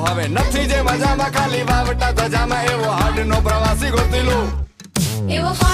ફાવે નથી જે મજામાં ખાલી વાવટા ધજામાં એવો હાડ નો પ્રવાસી ગોતી લો એવો